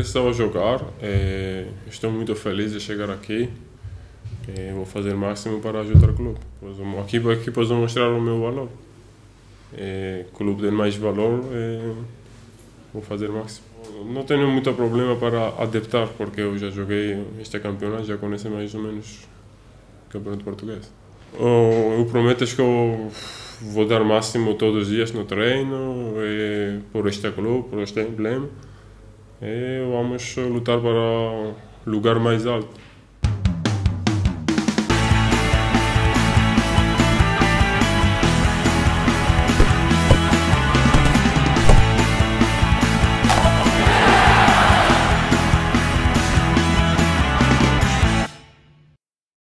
precisava jogar. Estou muito feliz de chegar aqui. Vou fazer o máximo para ajudar o clube. Aqui posso mostrar o meu valor. O clube tem mais valor, vou fazer o máximo. Não tenho muito problema para adaptar, porque eu já joguei este campeonato, já conheço mais ou menos o campeonato português. Eu prometo que eu vou dar o máximo todos os dias no treino, por este clube, por este emblema. Vamos lutar para o lugar mais alto.